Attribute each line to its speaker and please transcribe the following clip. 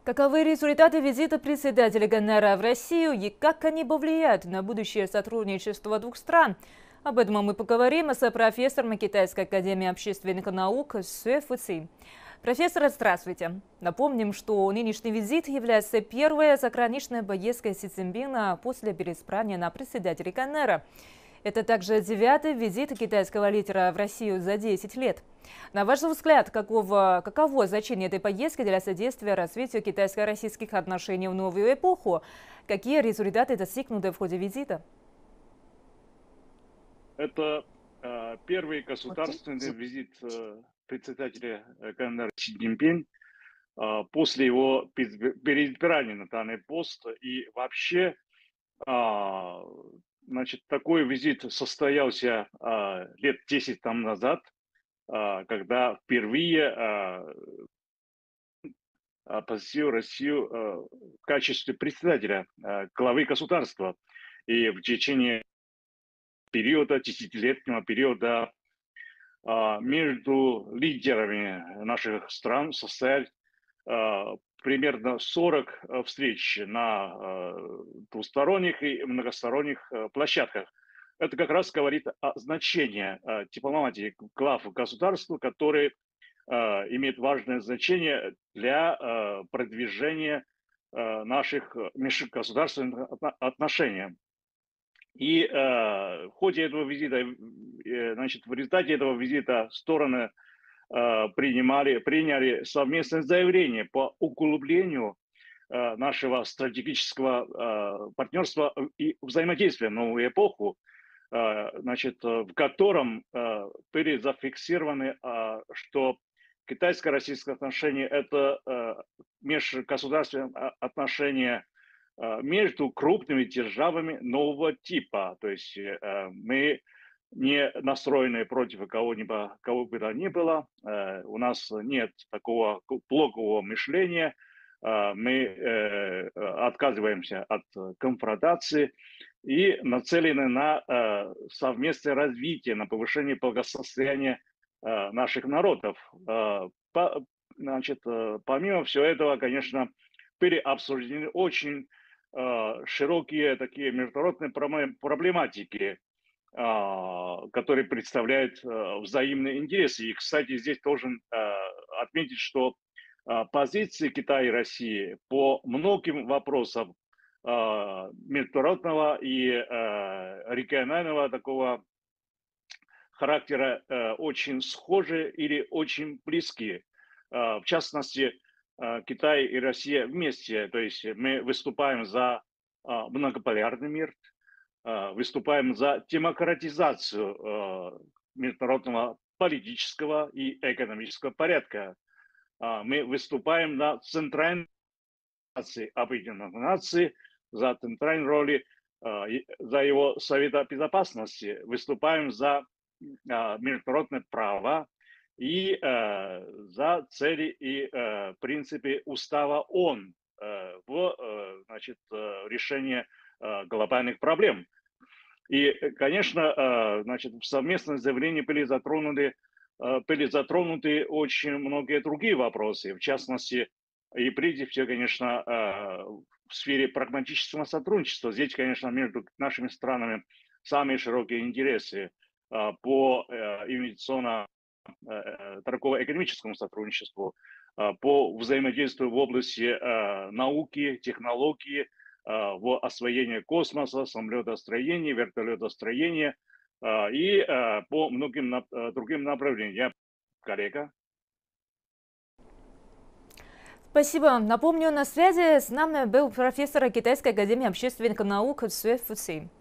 Speaker 1: Каковы результаты визита председателя КНР в Россию и как они повлияют на будущее сотрудничество двух стран? Об этом мы поговорим с профессором Китайской академии общественных наук Сюэ Фуци. Профессор, здравствуйте. Напомним, что нынешний визит является первой заграничной поездкой Си Цзиньпина после переизбрания на председателя КНР. Это также 9-й визит китайского лидера в Россию за 10 лет. На ваш взгляд, каково значение этой поездки для содействия развитию китайско-российских отношений в новую эпоху? Какие результаты достигнуты в ходе визита?
Speaker 2: Это первый государственный визит председателя КНР Си Цзиньпин после его переизбрания на данный пост. И вообще, такой визит состоялся лет 10 там назад, когда впервые посетил Россию в качестве председателя главы государства. И в течение десятилетнего периода между лидерами наших стран состоят примерно 40 встреч на двусторонних и многосторонних площадках. Это как раз говорит о значении дипломатии глав государства, которые имеют важное значение для продвижения наших межгосударственных отношений. И в ходе этого визита, в результате этого визита стороны приняли совместное заявление по углублению нашего стратегического партнерства и взаимодействия в новую эпоху, в котором были зафиксированы, что китайско-российские отношения – это межгосударственные отношения между крупными державами нового типа. То есть мы не настроены против кого бы то ни было. У нас нет такого блокового мышления. Мы отказываемся от конфронтации и нацелены на совместное развитие, на повышение благосостояния наших народов. Помимо всего этого, конечно, были обсуждены очень широкие такие международные проблематики, которые представляют взаимные интересы. И, кстати, здесь должен отметить, что позиции Китая и России по многим вопросам международного и регионального такого характера очень схожи или очень близки. В частности, Китай и Россия вместе, то есть мы выступаем за многополярный мир, выступаем за демократизацию международного политического и экономического порядка. Мы выступаем на центральной Объединенных Наций, за центральной роли, за его Совета Безопасности, выступаем за международное право и за цели и принципы Устава ООН в решении глобальных проблем. И, конечно, в совместном заявлении были затронуты очень многие другие вопросы, в частности, и прежде всего, конечно, в сфере прагматического сотрудничества. Здесь, конечно, между нашими странами самые широкие интересы по инвестиционно-торгово-экономическому сотрудничеству, по взаимодействию в области науки, технологии, в освоении космоса, самолетостроения, вертолетостроения и по многим другим направлениям. Я коллега.
Speaker 1: Спасибо. Напомню, на связи с нами был профессор Китайской академии общественных наук Сюэ Фуци.